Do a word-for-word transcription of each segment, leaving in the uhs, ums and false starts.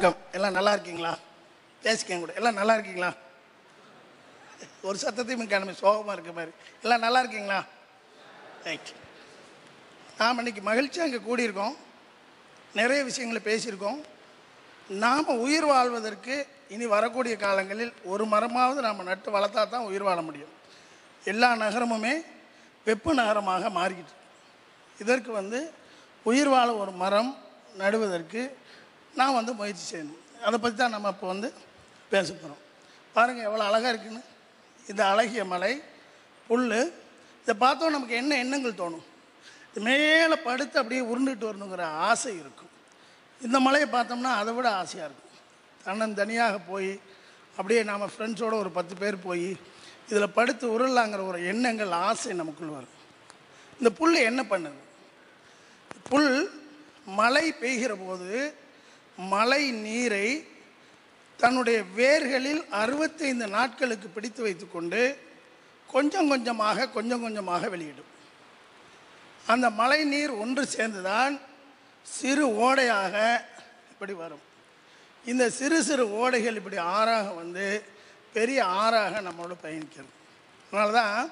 வணக்கம். எல்லாம் நல்லா இருக்கீங்களா? பேசிக்கங்க கூட. எல்லாம் நல்லா இருக்கீங்களா? ஒரு சத்தத்தையும் காணுமே, சோகமாக இருக்க மாதிரி. எல்லாம் நல்லா இருக்கீங்களா? ரைட். நாம் இன்னைக்கு மகிழ்ச்சியாக இங்கே கூடியிருக்கோம். நிறைய விஷயங்களை பேசியிருக்கோம். நாம் உயிர் வாழ்வதற்கு இனி வரக்கூடிய காலங்களில் ஒரு மரமாவது நாம் நட்டு வளர்த்தா தான் உயிர் வாழ முடியும். எல்லா நகரமுமே வெப்ப நகரமாக மாறிக்கிட்டு. இதற்கு வந்து உயிர் வாழ ஒரு மரம் நடுவதற்கு நான் வந்து முயற்சி செய்யணும். அதை பற்றி தான் நம்ம இப்போ வந்து பேச போகிறோம். பாருங்கள் எவ்வளோ அழகாக இருக்குன்னு. இந்த அழகிய மலை, புல், இதை பார்த்தோம் நமக்கு என்ன எண்ணங்கள் தோணும்? இது மேலே படுத்து அப்படியே உருண்டுட்டு வரணுங்கிற ஆசை இருக்கும். இந்த மலையை பார்த்தோம்னா அதை விட ஆசையாக இருக்கும். தன்னன் தனியாக போய் அப்படியே நாம் ஃப்ரெண்ட்ஸோடு ஒரு பத்து பேர் போய் இதில் படுத்து உருளாங்கிற ஒரு எண்ணங்கள், ஆசை நமக்குள் வரும். இந்த புல் என்ன பண்ணுது? புல் மழை பெய்கிற போது மழை நீரை தன்னுடைய வேர்களில் அறுபத்தைந்து நாட்களுக்கு பிடித்து வைத்து கொண்டு கொஞ்சம் கொஞ்சமாக கொஞ்சம் கொஞ்சமாக வெளியிடும். அந்த மழை நீர் ஒன்று சேர்ந்துதான் சிறு ஓடையாக இப்படி வரும். இந்த சிறு சிறு ஓடைகள் இப்படி ஆறாக வந்து பெரிய ஆறாக நம்மளோட பயணிக்கிறது. அதனால தான்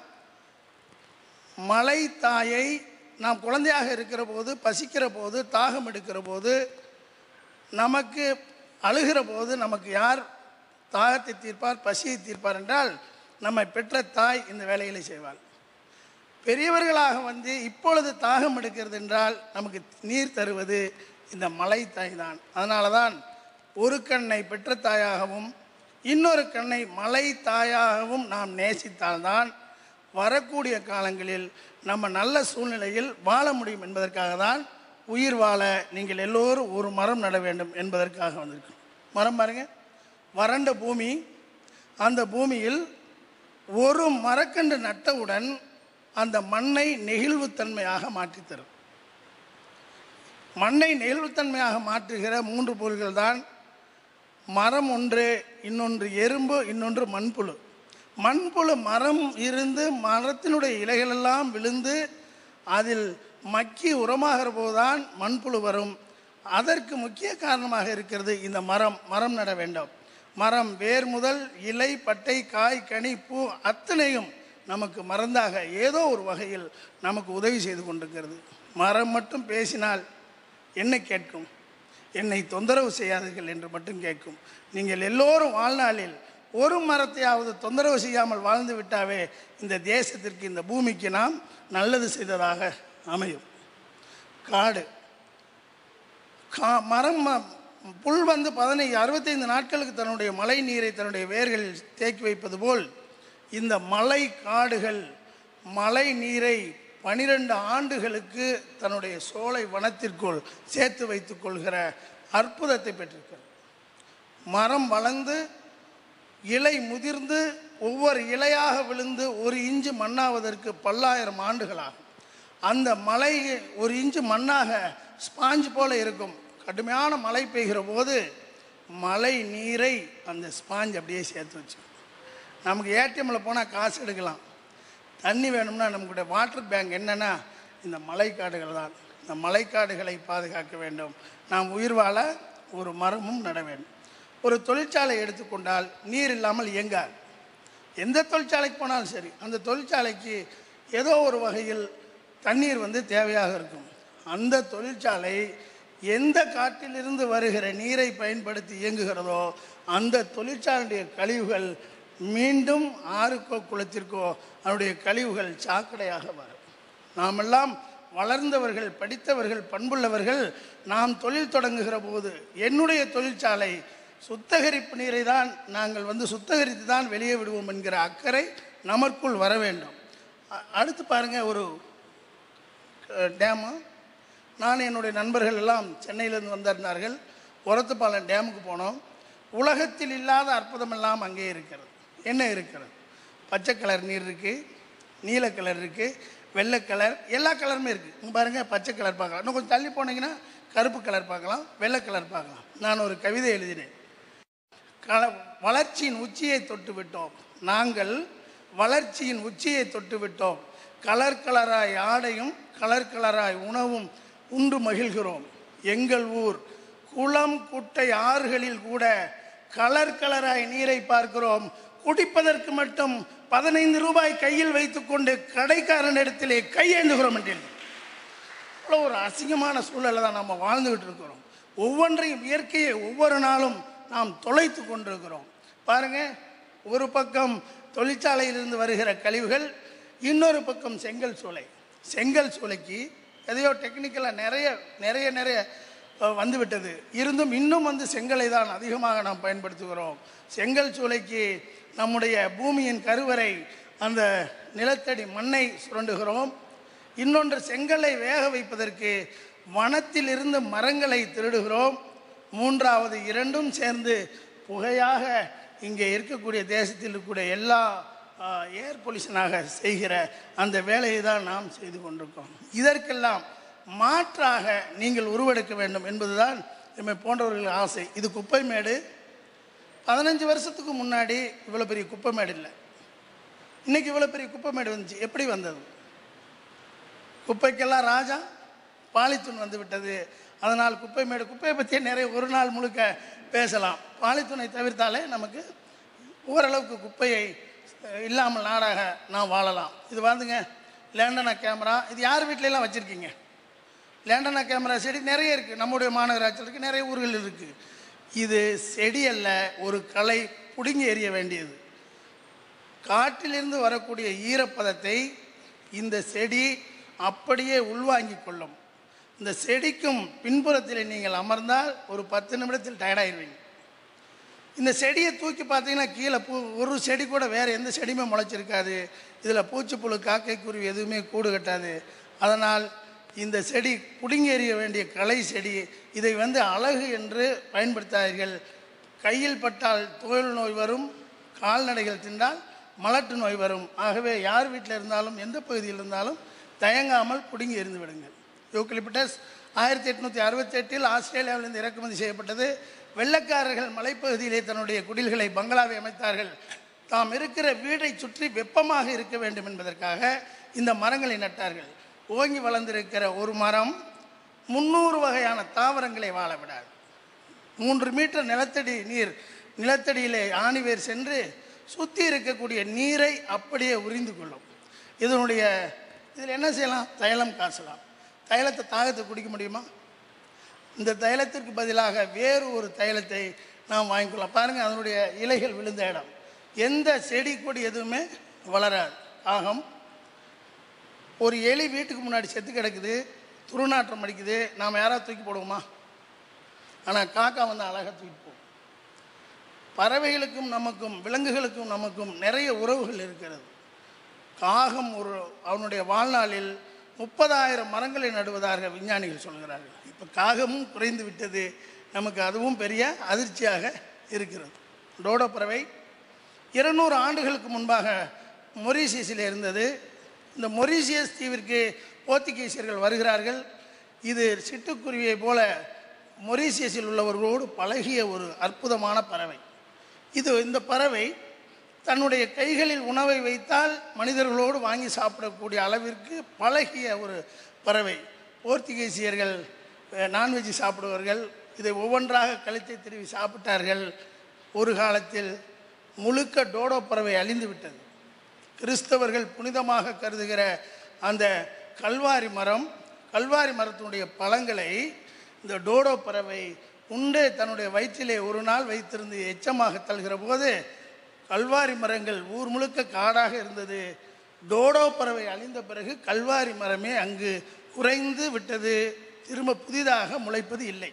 மலை தாயை நாம் குழந்தையாக இருக்கிற போது, பசிக்கிற போது, தாகம் எடுக்கிற போது, நமக்கு அழுகிற போது நமக்கு யார் தாகத்தை தீர்ப்பார், பசியை தீர்ப்பார் என்றால் நம்மை பெற்ற தாய் இந்த வேலைகளை செய்வாள். பெரியவர்களாக வந்து இப்பொழுது தாகம் எடுக்கிறது என்றால் நமக்கு நீர் தருவது இந்த மலை தாய் தான். அதனால தான் ஒரு கண்ணை பெற்ற தாயாகவும் இன்னொரு கண்ணை மலை தாயாகவும் நாம் நேசித்தால்தான் வரக்கூடிய காலங்களில் நம்ம நல்ல சூழ்நிலையில் வாழ முடியும் என்பதற்காக தான் உயிர் வாழ நீங்கள் எல்லோரும் ஒரு மரம் நட வேண்டும் என்பதற்காக வந்திருக்கோம். மரம் பாருங்க, வறண்ட பூமி. அந்த பூமியில் ஒரு மரக்கன்று நட்டவுடன் அந்த மண்ணை நெகிழ்வுத்தன்மையாக மாற்றித்தரும். மண்ணை நெகிழ்வுத்தன்மையாக மாற்றுகிற மூன்று பொருள்கள் தான் மரம் ஒன்று, இன்னொன்று எறும்பு, இன்னொன்று மண்புழு. மண்புழு மரம் இருந்து மரத்தினுடைய இலைகளெல்லாம் விழுந்து அதில் மக்கி உரமாகிற போதுதான் மண்புழு வரும். அதற்கு முக்கிய காரணமாக இருக்கிறது இந்த மரம். மரம் நட வேண்டும். மரம் வேர் முதல் இலை, பட்டை, காய், கனி, பூ அத்தனையும் நமக்கு மருந்தாக ஏதோ ஒரு வகையில் நமக்கு உதவி செய்து கொண்டிருக்கிறது. மரம் மட்டும் பேசினால் என்ன கேட்கும்? என்னை தொந்தரவு செய்யாதீர்கள் என்று மட்டும் கேட்கும். நீங்கள் எல்லோரும் வாழ்நாளில் ஒரு மரத்தையாவது தொந்தரவு செய்யாமல் வாழ்ந்து விட்டாவே இந்த தேசத்திற்கு, இந்த பூமிக்கு நாம் நல்லது செய்ததாக அமையும். காடு, கா மரம் புல் வந்து பதினைந்து அறுபத்தைந்து நாட்களுக்கு தன்னுடைய மழை நீரை தன்னுடைய வேர்களில் தேக்கி வைப்பது போல் இந்த மலை காடுகள் மழை நீரை பனிரெண்டு ஆண்டுகளுக்கு தன்னுடைய சோலை வனத்திற்குள் சேர்த்து வைத்துக் கொள்கிற அற்புதத்தை பெற்றிருக்கிறது. மரம் வளர்ந்து இலை முதிர்ந்து ஒவ்வொரு இலையாக விழுந்து ஒரு இன்ச்சு மண்ணாவதற்கு பல்லாயிரம் ஆண்டுகளாகும். அந்த மலை ஒரு இன்ச்சு மண்ணாக ஸ்பாஞ்ச் போல இருக்கும். கடுமையான மழை பெய்கிற போது மழை நீரை அந்த ஸ்பாஞ்ச் அப்படியே சேர்த்து வச்சு, நமக்கு ஏடிஎம்மில் போனால் காசு எடுக்கலாம், தண்ணி வேணும்னா நம்மளுடைய வாட்டர் பேங்க் என்னென்னா இந்த மலைக்காடுகள் தான். இந்த மலைக்காடுகளை பாதுகாக்க வேண்டும். நாம் உயிர் வாழ ஒரு மரமும் நட வேண்டும். ஒரு தொழிற்சாலை எடுத்துக்கொண்டால் நீர் இல்லாமல் இயங்காது. எந்த தொழிற்சாலைக்கு போனாலும் சரி, அந்த தொழிற்சாலைக்கு ஏதோ ஒரு வகையில் தண்ணீர் வந்து தேவையாக இருக்கும். அந்த தொழிற்சாலை எந்த காட்டிலிருந்து வருகிற நீரை பயன்படுத்தி இயங்குகிறதோ அந்த தொழிற்சாலையுடைய கழிவுகள் மீண்டும் ஆறுக்கோ குளத்திற்கோ அதனுடைய கழிவுகள் சாக்கடையாக வரும். நாமெல்லாம் வளர்ந்தவர்கள், படித்தவர்கள், பண்புள்ளவர்கள். நாம் தொழில் தொடங்குகிற போது என்னுடைய தொழிற்சாலை சுத்தகரிப்பு நீரை தான் நாங்கள் வந்து சுத்தகரித்து தான் வெளியே விடுவோம் என்கிற அக்கறை நமக்குள் வர வேண்டும். அடுத்து பாருங்கள், ஒரு டேமு. நான் என்னுடைய நண்பர்கள் எல்லாம் சென்னையிலேருந்து வந்திருந்தார்கள். ஒரத்துப்பாளையம் டேமுக்கு போனோம். உலகத்தில் இல்லாத அற்புதமெல்லாம் அங்கே இருக்கிறது. என்ன இருக்கிறது? பச்சை கலர் நீர் இருக்குது, நீல கலர் இருக்குது, வெள்ளை கலர், எல்லா கலருமே இருக்குது. இங்கே பாருங்கள், பச்சை கலர் பார்க்கலாம். இன்னும் கொஞ்சம் தள்ளி போனீங்கன்னா கருப்பு கலர் பார்க்கலாம், வெள்ளை கலர் பார்க்கலாம். நான் ஒரு கவிதை எழுதினேன். கல வளர்ச்சியின் உச்சியை தொட்டு விட்டோம், நாங்கள் வளர்ச்சியின் உச்சியை தொட்டு விட்டோம். கலர் கலராய் ஆடையும் கலர் கலராய் உணவும் உண்டு மகிழ்கிறோம். எங்கள் ஊர் குளம் குட்டை ஆறுகளில் கூட கலர் கலராய் நீரை பார்க்கிறோம். குடிப்பதற்கு மட்டும் பதினைந்து ரூபாய் கையில் வைத்துக்கொண்டு கடைக்காரன் இடத்திலே கையேந்துகிறோம் என்று இவ்வளோ ஒரு அசிங்கமான சூழலை தான் நம்ம வாழ்ந்துகிட்டு இருக்கிறோம். ஒவ்வொன்றையும் இயற்கையை ஒவ்வொரு நாளும் நாம் தொலைத்து கொண்டிருக்கிறோம். பாருங்கள், ஒரு பக்கம் தொழிற்சாலையிலிருந்து வருகிற கழிவுகள், இன்னொரு பக்கம் செங்கல் சூளை. செங்கல் சூளைக்கு எதையோ டெக்னிக்கலாக நிறைய நிறைய நிறைய வந்துவிட்டது. இருந்தும் இன்னும் வந்து செங்கலை தான் அதிகமாக நாம் பயன்படுத்துகிறோம். செங்கல் சூளைக்கு நம்முடைய பூமியின் கருவறை அந்த நிலத்தடி மண்ணை சுரண்டுகிறோம். இன்னொன்று, செங்கலை வேக வைப்பதற்கு வனத்திலிருந்து மரங்களை திருடுகிறோம். மூன்றாவது, இரண்டும் சேர்ந்து புகையாக இங்கே இருக்கக்கூடிய தேசத்தில் இருக்கக்கூடிய எல்லா ஏர் பொல்யூஷனாக செய்கிற அந்த வேலையை தான் நாம் செய்து கொண்டிருக்கோம். இதற்கெல்லாம் மாற்றாக நீங்கள் உருவெடுக்க வேண்டும் என்பதுதான் நம்மை போன்றவர்கள் ஆசை. இது குப்பை மேடு. பதினஞ்சு வருஷத்துக்கு முன்னாடி இவ்வளோ பெரிய குப்பை மேடு இல்லை. இன்றைக்கி இவ்வளோ பெரிய குப்பை மேடு வந்துச்சு. எப்படி வந்தது? குப்பைக்கெல்லாம் ராஜா பாலித்தூன் வந்து விட்டது. அதனால் குப்பை மேடு, குப்பையை பற்றியே நிறைய ஒரு நாள் முழுக்க பேசலாம். பாலித்தூனை தவிர்த்தாலே நமக்கு ஓரளவுக்கு குப்பையை இல்லாமல் நாடாக நாம் வாழலாம். இது வந்துங்க லேண்டனா கேமரா. இது யார் வீட்டிலலாம் வச்சுருக்கீங்க? லேண்டனா கேமரா செடி நிறைய இருக்குது. நம்முடைய மாநகராட்சியில் இருக்குது, நிறைய ஊர்கள் இருக்குது. இது செடி அல்ல, ஒரு கலை, பிடுங்கி எறிய வேண்டியது. காற்றிலிருந்து வரக்கூடிய ஈரப்பதத்தை இந்த செடி அப்படியே உள்வாங்கி கொள்ளும். இந்த செடிக்கும் பின்புறத்தில் நீங்கள் அமர்ந்தால் ஒரு பத்து நிமிடத்தில் டயர்டாயிருவீங்க. இந்த செடியை தூக்கி பார்த்தீங்கன்னா கீழே பூ ஒரு செடி கூட வேறு எந்த செடியுமே முளைச்சிருக்காது. இதில் பூச்சிப்புழு, காக்கை, குருவி எதுவுமே கூடு கட்டாது. அதனால் இந்த செடி பிடுங்கி எறிய வேண்டிய கலை செடி. இதை வந்து அழகு என்று பயன்படுத்தாதீர்கள். கையில் பட்டால் தோல் நோய் வரும், கால்நடைகள் தின்றால் மலட்டு நோய் வரும். ஆகவே யார் வீட்டில் இருந்தாலும் எந்த பகுதியில் இருந்தாலும் தயங்காமல் பிடுங்கி எறிந்து விடுங்கள். யூக்கலிப்டஸ் ஆயிரத்தி எட்நூற்றி அறுபத்தி எட்டில் ஆஸ்திரேலியாவிலிருந்து இறக்குமதி செய்யப்பட்டது. வெள்ளைக்காரர்கள் மலைப்பகுதியிலே தன்னுடைய குடில்களை, பங்களாவை அமைத்தார்கள். தாம் இருக்கிற வீடை சுற்றி வெப்பமாக இருக்க வேண்டும் என்பதற்காக இந்த மரங்களை நட்டார்கள். ஓங்கி வளர்ந்திருக்கிற ஒரு மரம் முந்நூறு வகையான தாவரங்களை வாழ விடாது. மூன்று மீட்டர் நிலத்தடி நீர் நிலத்தடியிலே ஆணிவேர் சென்று சுற்றி இருக்கக்கூடிய நீரை அப்படியே உறிந்து கொள்ளும். இதனுடைய இதில் என்ன செய்யலாம்? தைலம் காசலாம். தைலத்தை தாகத்தை குடிக்க முடியுமா? இந்த தைலத்திற்கு பதிலாக வேறு ஒரு தைலத்தை நாம் வாங்கிக்கொள்ளலாம். பாருங்கள், அதனுடைய இலைகள் விழுந்த இடம். எந்த செடி கொடி எதுவுமே வளராது. ஆகம் ஒரு எலி வீட்டுக்கு முன்னாடி செத்து கிடக்குது, துருநாற்றம் அடிக்குது, நாம் யாராவது தூக்கி போடுவோமா? ஆனால் காக்கா வந்து அழகாக தூக்கி போடும். பறவைகளுக்கும் நமக்கும், விலங்குகளுக்கும் நமக்கும் நிறைய உறவுகள் இருக்கிறது. காகம் ஒரு அவனுடைய வாழ்நாளில் முப்பதாயிரம் மரங்களை நடுவதாக விஞ்ஞானிகள் சொல்கிறார்கள். இப்போ காகமும் குறைந்து விட்டது. நமக்கு அதுவும் பெரிய அதிர்ச்சியாக இருக்கிறது. டோடோ பறவை இருநூறு ஆண்டுகளுக்கு முன்பாக மொரீசியஸில் இருந்தது. இந்த மொரீசியஸ் தீவிற்கு போர்த்துகீசியர்கள் வருகிறார்கள். இது சிட்டுக்குருவியை போல மொரீசியஸில் உள்ளவர்களோடு பழகிய ஒரு அற்புதமான பறவை. இது இந்த பறவை தன்னுடைய கைகளில் உணவை வைத்தால் மனிதர்களோடு வாங்கி சாப்பிடக்கூடிய அளவிற்கு பழகிய ஒரு பறவை. போர்த்துகீசியர்கள் நான்வெஜ் சாப்பிடுவார்கள். இதை ஒவ்வொன்றாக கழுத்தை திருவி சாப்பிட்டார்கள். ஒரு காலத்தில் முழுக்க டோடோ பறவை அழிந்து விட்டது. கிறிஸ்தவர்கள் புனிதமாக கருதுகிற அந்த கல்வாரி மரம், கல்வாரி மரத்தினுடைய பழங்களை இந்த டோடோ பறவை உண்டே தன்னுடைய வயிற்றிலே ஒரு நாள் வைத்திருந்து எச்சமாக தள்ளுகிற போது கல்வாரி மரங்கள் ஊர் முழுக்க காடாக இருந்தது. டோடோ பறவை அழிந்த பிறகு கல்வாரி மரமே அங்கு குறைந்து விட்டது. திரும்ப புதிதாக முளைப்பது இல்லை.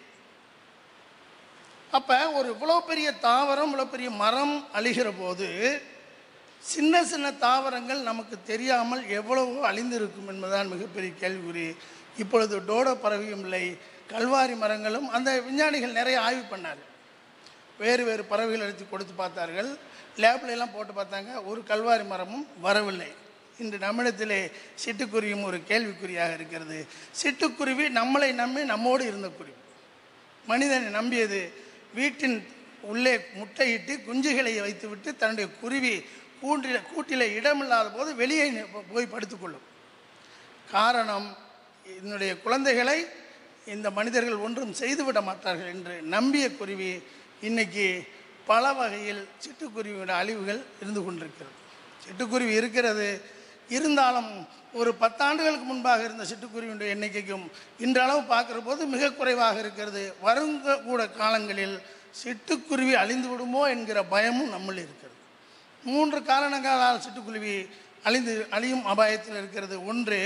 அப்போ ஒரு இவ்வளோ பெரிய தாவரம், இவ்வளோ பெரிய மரம் அழிகிற போது சின்ன சின்ன தாவரங்கள் நமக்கு தெரியாமல் எவ்வளவோ அழிந்திருக்கும் என்பதுதான் மிகப்பெரிய கேள்விக்குறி. இப்பொழுது டோடோ பறவையும் இல்லை, கல்வாரி மரங்களும். அந்த விஞ்ஞானிகள் நிறைய ஆய்வு பண்ணார்கள். வேறு வேறு பறவைகள் எடுத்து கொடுத்து பார்த்தார்கள். லேப்லாம் போட்டு பார்த்தாங்க, ஒரு கல்வாரி மரமும் வரவில்லை. இன்று நம்மிடத்திலே சிட்டுக்குருவியும் ஒரு கேள்விக்குறியாக இருக்கிறது. சிட்டுக்குருவி நம்மளை நம்பி நம்மோடு இருந்த குருவி. மனிதனை நம்பியது. வீட்டின் உள்ளே முட்டையிட்டு குஞ்சுகளை வைத்துவிட்டு தன்னுடைய குருவி கூண்டில கூட்டில் இடமில்லாத போது வெளியே போய் படுத்துக்கொள்ளும். காரணம், என்னுடைய குழந்தைகளை இந்த மனிதர்கள் ஒன்றும் செய்துவிட மாட்டார்கள் என்று நம்பிய குருவி இன்றைக்கி பல வகையில் சிட்டுக்குருவியோட அழிவுகள் இருந்து கொண்டிருக்கிறது. சிட்டுக்குருவி இருக்கிறது, இருந்தாலும் ஒரு பத்தாண்டுகளுக்கு முன்பாக இருந்த சிட்டுக்குருவியுடைய எண்ணிக்கைக்கும் இன்றளவு பார்க்குற போது மிக குறைவாக இருக்கிறது. வருங்கூட காலங்களில் சிட்டுக்குருவி அழிந்து விடுமோ என்கிற பயமும் நம்மளில் இருக்கிறது. மூன்று காரணங்களால் சிட்டுக்குருவி அழிந்து அழியும் அபாயத்தில் இருக்கிறது. ஒன்று,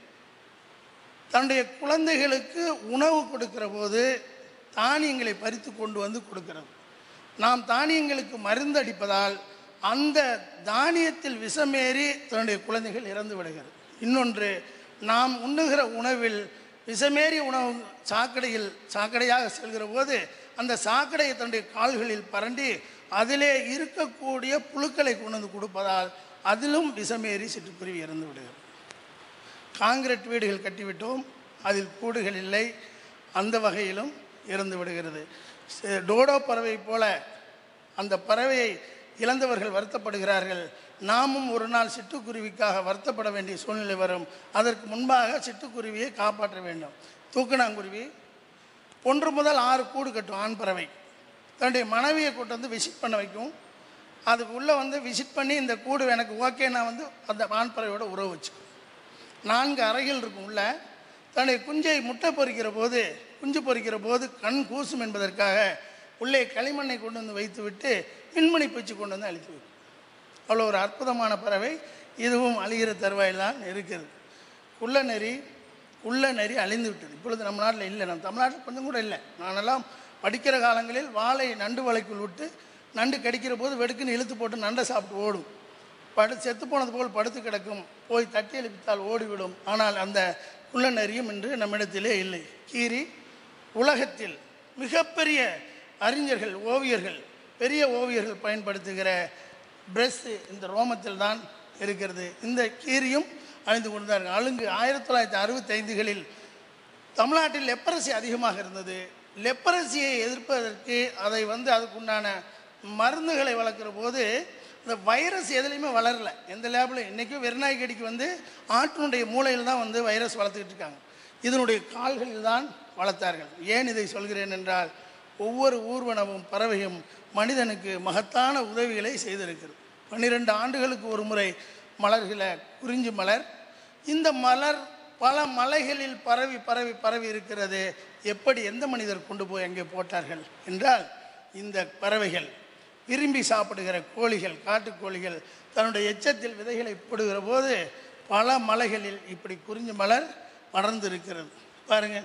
தன்னுடைய குழந்தைகளுக்கு உணவு கொடுக்கிற போது தானியங்களை பறித்து கொண்டு வந்து கொடுக்கிறது. நாம் தானியங்களுக்கு மருந்து அடிப்பதால் அந்த தானியத்தில் விஷமேறி தன்னுடைய குழந்தைகள் இறந்து விடுகிறது. இன்னொன்று, நாம் உண்ணுகிற உணவில் விஷமேறிய உணவு சாக்கடையில் சாக்கடையாக செல்கிற போது அந்த சாக்கடையை தன்னுடைய கால்களில் பரண்டி அதிலே இருக்கக்கூடிய புழுக்களை கொண்டு வந்து கொடுப்பதால் அதிலும் விஷமேறி சிட்டுக்குருவி இறந்து விடுகிறது. காங்கிரீட் வீடுகள் கட்டிவிட்டோம், அதில் கூடுகள் இல்லை, அந்த வகையிலும் இறந்து விடுகிறது. டோடோ பறவை போல அந்த பறவையை இழந்தவர்கள் வருத்தப்படுகிறார்கள். நாமும் ஒரு நாள் சிட்டுக்குருவிக்காக வருத்தப்பட வேண்டிய சூழ்நிலை வரும். அதற்கு முன்பாக சிட்டுக்குருவியை காப்பாற்ற வேண்டும். தூக்கணாங்குருவி ஒன்று முதல் ஆறு கூடு கட்டும். ஆண் பறவை தன்னுடைய மனைவியை கூட்டு வந்து விசிட் பண்ண வைக்கும். அதுக்கு உள்ளே வந்து விசிட் பண்ணி இந்த கூடு எனக்கு ஓகே, நான் வந்து அந்த ஆண் பறவையோட உறவு வச்சுக்கும். நான்கு அறைகள் இருக்கும். உள்ள தன்னுடைய குஞ்சை முட்டை பொறிக்கிற போது குஞ்சு பொறிக்கிற போது கண் கூசும் என்பதற்காக உள்ளே களிமண்ணை கொண்டு வந்து வைத்து விட்டு மின்மணி பூச்சி கொண்டு வந்து அழித்து வைக்கும். அவ்வளோ ஒரு அற்புதமான பறவை. இதுவும் அழிகிற தருவாயில் தான் இருக்கிறது. குள்ள நெறி உள்ள நெறி அழிந்து விட்டது. இப்பொழுது நம்ம நாட்டில் இல்லை, நம்ம தமிழ்நாட்டில் கொஞ்சம் கூட இல்லை. நானெல்லாம் படிக்கிற காலங்களில் வாழை நண்டு வலைக்குள் விட்டு நண்டு கடிக்கிற போது வெடுக்குன்னு இழுத்து போட்டு நண்டை சாப்பிட்டு ஓடும். படு செத்து போனது போல் படுத்து கிடக்கும், போய் தட்டி எழுப்பித்தால் ஓடிவிடும். ஆனால் அந்த உள்ள நெறியும் இன்று நம்மிடத்திலே இல்லை. கீரி உலகத்தில் மிகப்பெரிய அறிஞர்கள், ஓவியர்கள், பெரிய ஓவியர்கள் பயன்படுத்துகிற பிரஷ் இந்த ரோமத்தில் தான் இருக்கிறது. இந்த கீரியும் அழிந்து கொண்டுதான். அழுங்கு ஆயிரத்தி தொள்ளாயிரத்தி அறுபத்தி ஐந்துகளில் தமிழ்நாட்டில் லெப்பரசி அதிகமாக இருந்தது. லெப்பரசியை எதிர்ப்பதற்கு அதை வந்து அதுக்குண்டான மருந்துகளை வளர்க்குற போது இந்த வைரஸ் எதுலேயுமே வளரலை. எந்த லேபில் இன்றைக்கும் வெறிநாய் கடிக்கு வந்து ஆட்டினுடைய மூளையில் தான் வந்து வைரஸ் வளர்த்துக்கிட்டு இருக்காங்க. இதனுடைய கால்களில் தான் வளர்த்தார்கள். ஏன் இதை சொல்கிறேன் என்றால், ஒவ்வொரு ஊர்வனமும் பறவையும் மனிதனுக்கு மகத்தான உதவிகளை செய்திருக்கிறது. பன்னிரெண்டு ஆண்டுகளுக்கு ஒரு முறை மலர்கிற குறிஞ்சி மலர், இந்த மலர் பல மலைகளில் பரவி பரவி பரவி இருக்கிறது. எப்படி எந்த மனிதர் கொண்டு போய் அங்கே போட்டார்கள் என்றால், இந்த பறவைகள் விரும்பி சாப்பிடுகிற கோழிகள், காட்டுக்கோழிகள் தன்னுடைய எச்சத்தில் விதைகளை போடுகிற போது பல மலைகளில் இப்படி குறிஞ்சி மலர் படர்ந்து இருக்கிறது. பாருங்கள்,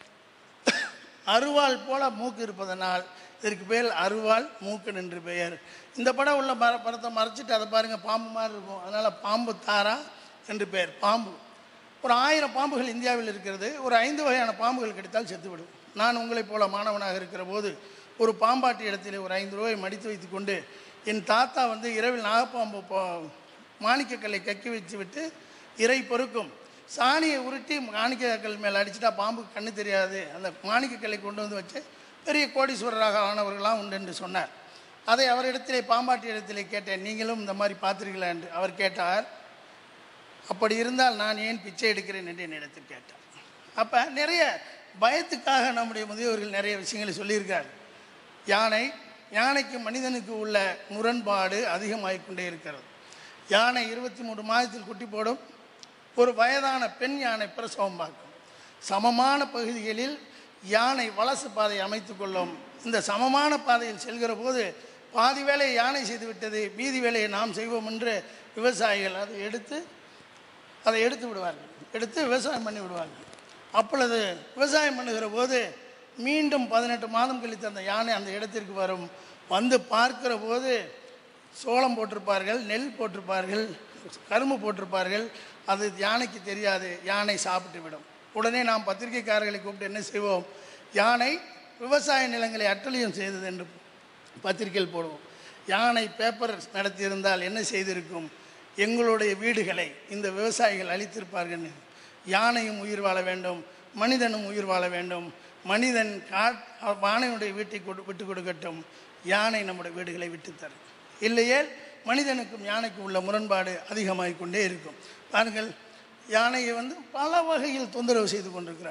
அருவாள் போல மூக்கு இருப்பதனால் இதற்கு பேர் அருவாள் மூக்கன் என்று பெயர். இந்த படம் உள்ள மர படத்தை மறைச்சிட்டு அதை பாருங்கள், பாம்பு மாதிரி இருக்கும். அதனால் பாம்பு தாரா என்று பெயர். பாம்பு ஒரு ஆயிரம் பாம்புகள் இந்தியாவில் இருக்கிறது. ஒரு ஐந்து வகையான பாம்புகள் கிடைத்தால் செத்துவிடும். நான் உங்களைப் போல மாணவனாக இருக்கிற போது ஒரு பாம்பாட்டி இடத்திலே ஒரு ஐந்து ரூபாய் மடித்து வைத்து கொண்டு என் தாத்தா வந்து இரவில் நாகப்பாம்பு மாணிக்கக்கல்லை கக்கி வச்சு விட்டு இறை பொறுக்கும் சாணியை உருட்டி மாணிக்கக்கல் மேலே அடிச்சுட்டா பாம்புக்கு கண்ணு தெரியாது, அந்த மாணிக்கக்கல்லை கொண்டு வந்து வச்சு பெரிய கோடீஸ்வரராக ஆனவர்களாம் உண்டு என்று சொன்னார். அதை அவரிடத்திலே பாம்பாட்டி இடத்திலே கேட்டேன், நீங்களும் இந்த மாதிரி பார்த்துருக்கீங்களா என்று. அவர் கேட்டார், அப்படி இருந்தால் நான் ஏன் பிச்சை எடுக்கிறேன் என்று என்னிடத்தில் கேட்டார். அப்போ நிறைய பயத்துக்காக நம்முடைய முதியோர்கள் நிறைய விஷயங்களை சொல்லியிருக்காரு. யானை யானைக்கு மனிதனுக்கு உள்ள முரண்பாடு அதிகமாகிக்கொண்டே இருக்கிறது. யானை இருபத்தி மூன்று மாதத்தில் குட்டி போடும். ஒரு வயதான பெண் யானை பிரசவம் பார்க்கும். சமமான பகுதிகளில் யானை வலசு பாதை அமைத்து கொள்ளும். இந்த சமமான பாதையில் செல்கிற போது பாதி வேலையை யானை செய்து விட்டது, மீதி வேலையை நாம் செய்வோம் என்று விவசாயிகள் அதை எடுத்து அதை எடுத்து விடுவார்கள், எடுத்து விவசாயம் பண்ணி விடுவார்கள். அப்பொழுது விவசாயம் பண்ணுகிற போது மீண்டும் பதினெட்டு மாதம் கழித்து அந்த யானை அந்த இடத்திற்கு வரும். வந்து பார்க்கிற போது சோளம் போட்டிருப்பார்கள், நெல் போட்டிருப்பார்கள், கரும்பு போட்டிருப்பார்கள். அது யானைக்கு தெரியாது, யானை சாப்பிட்டு விடும். உடனே நாம் பத்திரிகைக்காரர்களை கூப்பிட்டு என்ன செய்வோம், யானை விவசாய நிலங்களை அட்டழியம் செய்தது என்று பத்திரிகையில் போடுவோம். யானை பேப்பர் நடத்தியிருந்தால் என்ன செய்திருக்கும், எங்களுடைய வீடுகளை இந்த விவசாயிகள் அழித்திருப்பார்கள். யானையும் உயிர் வாழ வேண்டும், மனிதனும் உயிர் வாழ வேண்டும். மனிதன் காட் யானையுடைய வீட்டை கொடு விட்டு கொடுக்கட்டும், யானை நம்முடைய வீடுகளை விட்டுத்தரும். இல்லையே மனிதனுக்கும் யானைக்கும் உள்ள முரண்பாடு அதிகமாகிக் கொண்டே இருக்கும். பாருங்கள், யானையை வந்து பல வகையில் தொந்தரவு செய்து கொண்டிருக்கிறார்கள்.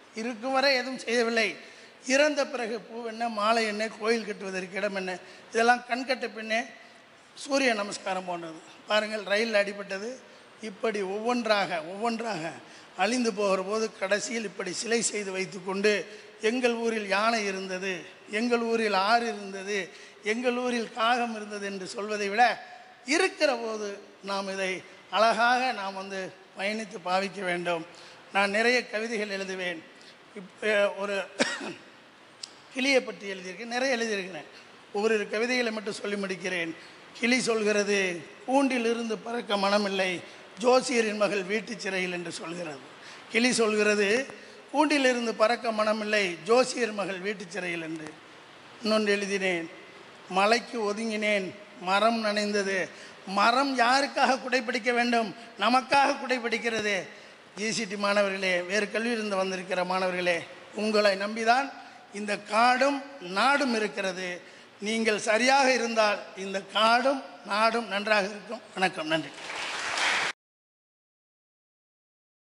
இருக்கும் வரை எதுவும் செய்யவில்லை. இறந்த பிறகு பூ என்ன, மாலை என்ன, கோயில் கட்டுவதற்கு இடம் என்ன, இதெல்லாம் கண்கட்ட பின்னே சூரிய நமஸ்காரம் போன்றது. பாருங்கள், ரயில் அடிபட்டது. இப்படி ஒவ்வொன்றாக ஒவ்வொன்றாக அழிந்து போகிற போது கடைசியில் இப்படி சிலை செய்து வைத்து கொண்டு எங்கள் ஊரில் யானை இருந்தது, எங்கள் ஊரில் ஆறு இருந்தது, எங்கள் ஊரில் காகம் இருந்தது என்று சொல்வதை விட இருக்கிற போது நாம் இதை அழகாக நாம் வந்து பயணித்து பாவிக்க வேண்டும். நான் நிறைய கவிதைகள் எழுதுவேன். இப்போ ஒரு கிளியை பற்றி எழுதியிருக்கேன், நிறைய எழுதியிருக்கிறேன். ஒவ்வொரு கவிதைகளை மட்டும் சொல்லி முடிக்கிறேன். கிளி சொல்கிறது, கூண்டிலிருந்து பறக்க மனமில்லை, ஜோசியரின் மகள் வீட்டு சிறையில் என்று சொல்கிறது. கிளி சொல்கிறது, கூண்டிலிருந்து பறக்க மனமில்லை, ஜோசியர் மகள் வீட்டு சிறையில் என்று. இன்னொன்று எழுதினேன், மலைக்கு ஒதுங்கினேன், மரம் நனைந்தது. மரம் யாருக்காக குடைப்பிடிக்க வேண்டும்? நமக்காக குடைப்பிடிக்கிறது. ஜிசிடி மாணவர்களே, வேறு கல்வியிலிருந்து வந்திருக்கிற மாணவர்களே, உங்களை நம்பிதான் இந்த காடும் நாடும் இருக்கிறது. நீங்கள் சரியாக இருந்தால் இந்த காடும் நாடும் நன்றாக இருக்கும். வணக்கம், நன்றி.